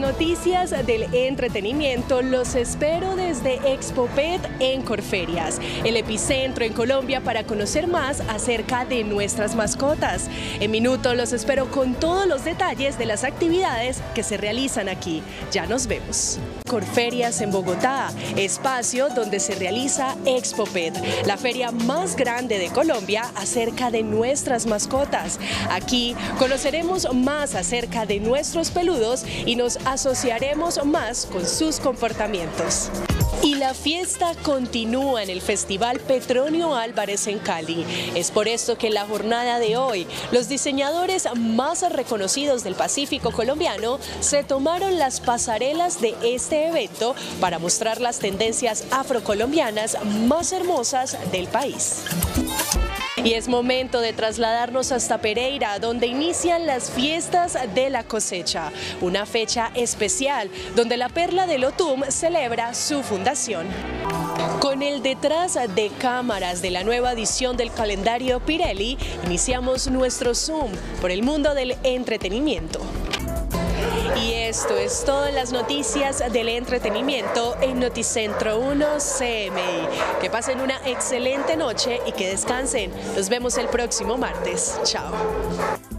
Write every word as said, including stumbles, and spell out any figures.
noticias del entretenimiento los espero desde Expopet en Corferias, el epicentro en Colombia para conocer más acerca de nuestras mascotas. En minutos los espero con todos los detalles de las actividades que se realizan aquí. Ya nos vemos. Corferias en Bogotá, espacio donde se realiza Expopet, la feria más grande de Colombia acerca de nuestras mascotas. Aquí conoceremos más acerca de nuestros peludos y nos asociaremos más con sus comportamientos. Y la fiesta continúa en el Festival Petronio Álvarez en Cali. Es por esto que en la jornada de hoy, los diseñadores más reconocidos del Pacífico colombiano se tomaron las pasarelas de este evento para mostrar las tendencias afrocolombianas más hermosas del país. Y es momento de trasladarnos hasta Pereira, donde inician las fiestas de la cosecha, una fecha especial donde la Perla del Otum celebra su fundación. Con el detrás de cámaras de la nueva edición del calendario Pirelli, iniciamos nuestro zoom por el mundo del entretenimiento. Y esto es todas las noticias del entretenimiento en Noticentro uno C M I. Que pasen una excelente noche y que descansen. Nos vemos el próximo martes. Chao.